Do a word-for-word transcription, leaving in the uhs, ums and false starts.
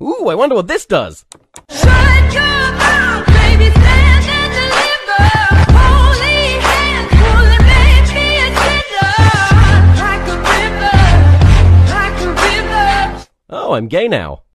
Ooh, I wonder what this does. Shut your mouth, baby, stand and deliver. Holy hands, pulling, make me a sinner. Like a river, like a river. Oh, I'm gay now.